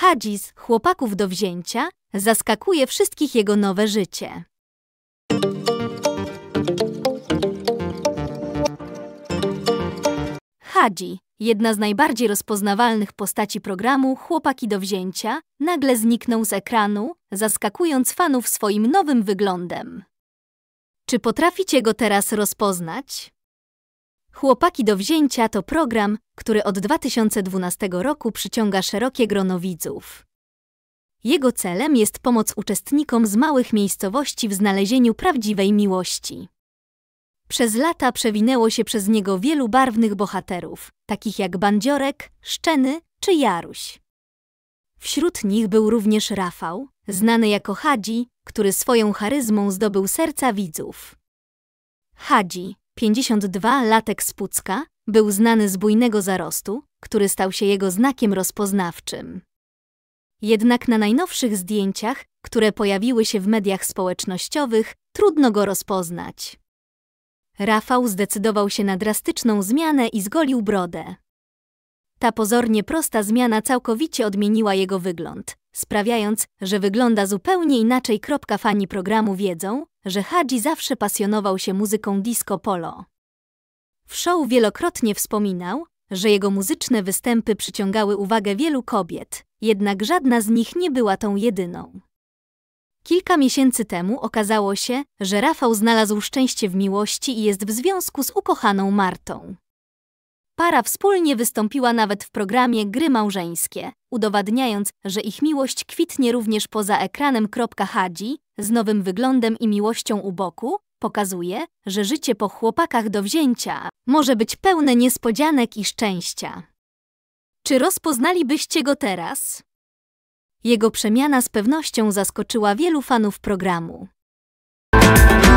Hadzi z Chłopaków do wzięcia zaskakuje wszystkich jego nowe życie. Hadzi, jedna z najbardziej rozpoznawalnych postaci programu Chłopaki do wzięcia, nagle zniknął z ekranu, zaskakując fanów swoim nowym wyglądem. Czy potraficie go teraz rozpoznać? Chłopaki do wzięcia to program, który od 2012 roku przyciąga szerokie grono widzów. Jego celem jest pomoc uczestnikom z małych miejscowości w znalezieniu prawdziwej miłości. Przez lata przewinęło się przez niego wielu barwnych bohaterów, takich jak Bandziorek, Szczeny czy Jaruś. Wśród nich był również Rafał, znany jako Hadzi, który swoją charyzmą zdobył serca widzów. Hadzi, 52-latek z Pucka, był znany z bujnego zarostu, który stał się jego znakiem rozpoznawczym. Jednak na najnowszych zdjęciach, które pojawiły się w mediach społecznościowych, trudno go rozpoznać. Rafał zdecydował się na drastyczną zmianę i zgolił brodę. Ta pozornie prosta zmiana całkowicie odmieniła jego wygląd, sprawiając, że wygląda zupełnie inaczej. Fani programu wiedzą, że Hadzi zawsze pasjonował się muzyką disco polo. W show wielokrotnie wspominał, że jego muzyczne występy przyciągały uwagę wielu kobiet, jednak żadna z nich nie była tą jedyną. Kilka miesięcy temu okazało się, że Rafał znalazł szczęście w miłości i jest w związku z ukochaną Martą. Para wspólnie wystąpiła nawet w programie Gry małżeńskie, udowadniając, że ich miłość kwitnie również poza ekranem. Hadzi, z nowym wyglądem i miłością u boku, pokazuje, że życie po chłopakach do wzięcia może być pełne niespodzianek i szczęścia. Czy rozpoznalibyście go teraz? Jego przemiana z pewnością zaskoczyła wielu fanów programu.